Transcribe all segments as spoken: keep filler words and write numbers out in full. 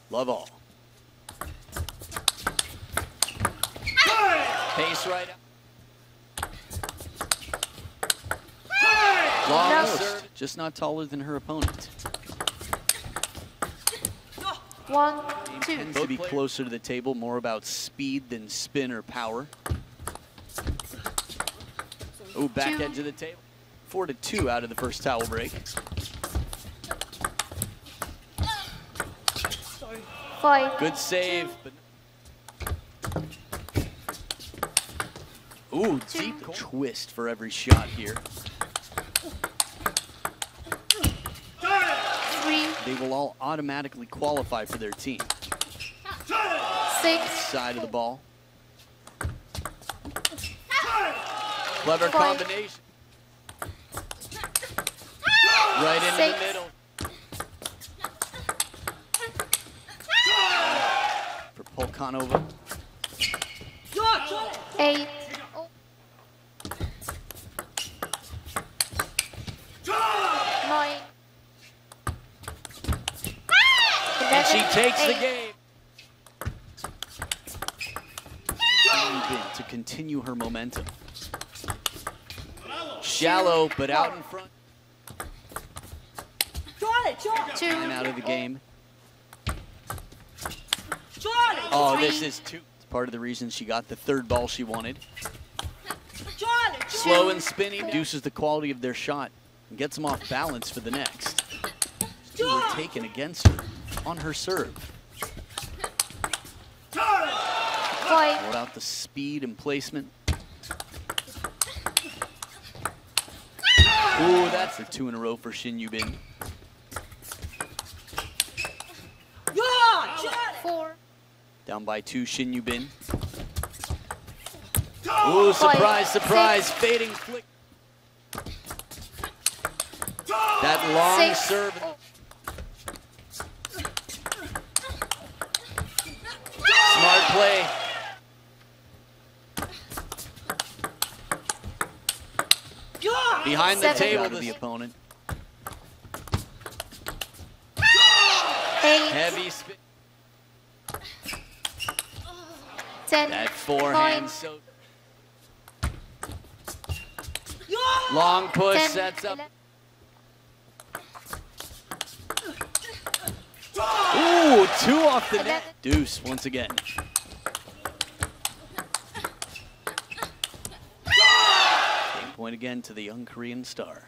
Love all. Pace right out. Long No. serve, just not taller than her opponent. One, two. Tends to be closer to the table, more about speed than spin or power. Oh, back Two. edge of the table. Four to two out of the first towel break. Five. Good save. But ooh, Two. deep twist for every shot here. Three. They will all automatically qualify for their team. Six. Side of the ball. Clever Five. combination. Right into Six. the middle. For Polkanova. Eight. Nine. And she Eleven. takes the Eight. game. Bin to continue her momentum. Shallow, but out in front. Two. And out of the game. Oh, this is two. It's part of the reason she got the third ball she wanted. Slow and spinning reduces the quality of their shot and gets them off balance for the next. Two were taken against her on her serve. Five. Without the speed and placement. Ooh, that's for two in a row for Shin Yubin. Four. Down by two, Shin Yubin. Ooh, surprise, surprise, Six. fading flick. That long Six. serve. Smart play. Behind the Seven. table to the opponent. Eight. Heavy spin. Ten. That forehand. Nine. So long push Ten. sets up. Eleven. Ooh, two off the net. Eleven. Deuce once again. Game point again to the young Korean star.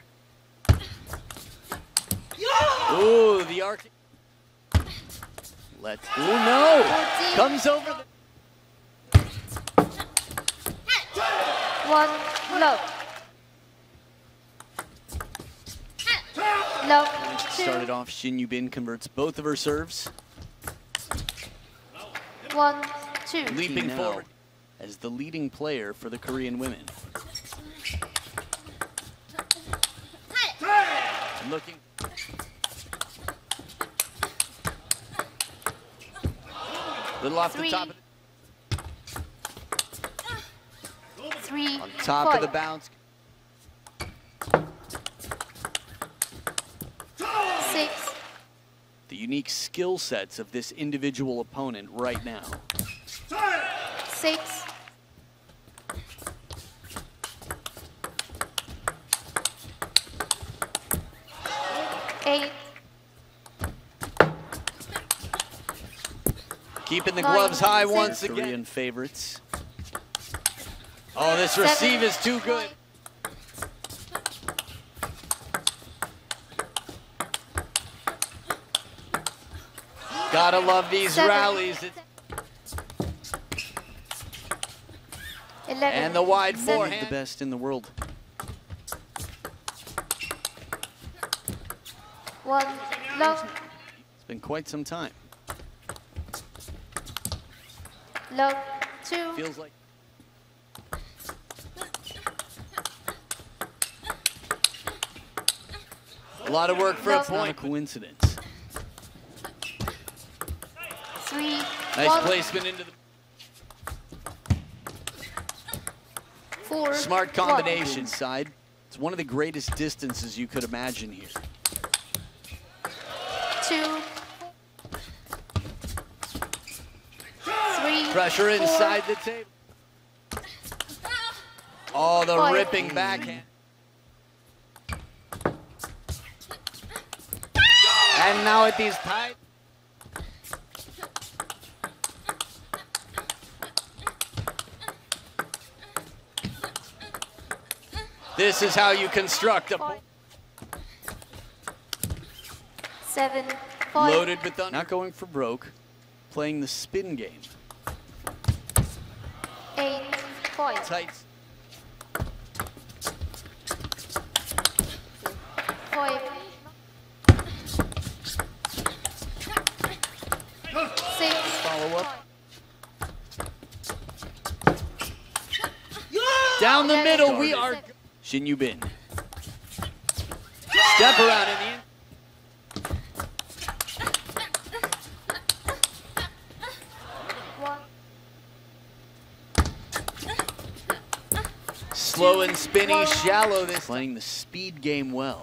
Ooh, the arc. Let's. Ooh, no. Fourteen. Comes over the. One. Low. Low. Two. Started off, Shin Yubin converts both of her serves. One. Two. Leaping now. forward as the leading player for the Korean women. Looking. Little off Three. the top. Three. On top five. of the bounce. Six. The unique skill sets of this individual opponent right now. Six. Eight. Keeping the Nine, gloves high six. once again. Korean favorites. Oh, this receive is too good. Gotta love these Seven. rallies. It's Eleven. And the wide Seven. forehand. The best in the world. One. Low. It's been quite some time. Low. Two. Feels like. A lot of work for a No. point. Not a coincidence. Three. Nice one. placement into the Four. smart one. combination side. It's one of the greatest distances you could imagine here. Two. Pressure inside the table. Oh, the Five. ripping backhand. And now at these tight. This is how you construct a Five. Seven. Five. loaded with thunder. Not going for broke, playing the spin game. Eight. Five. Tight. Five. Six. Follow up. Down the middle, we are. Shin Yubin. Step around in the end. One. Slow and spinny, shallow this. Playing the speed game well.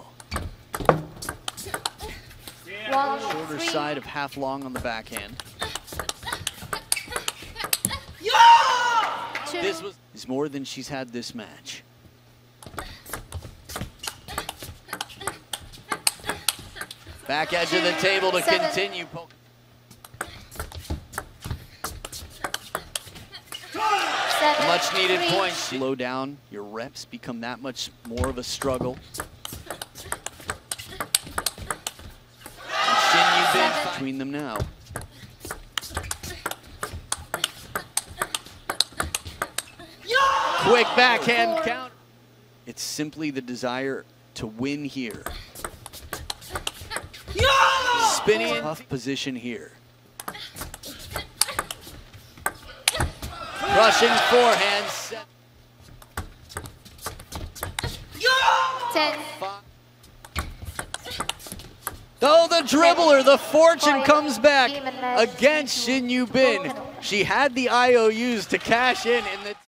One. Shorter Three. side of half long on the backhand. Two. This was is more than she's had this match. Back edge of the table to Seven. continue. Poke. Seven. Much needed Three. points. Slow down. Your reps become that much more of a struggle. And Shin Yubin Seven. between them now. Quick backhand Four. count. It's simply the desire to win here. Spinning in tough position here. Rushing forehand. Set. Ten. Five. Oh, the dribbler, the fortune comes back against Shin Yubin. She had the I O Us to cash in in the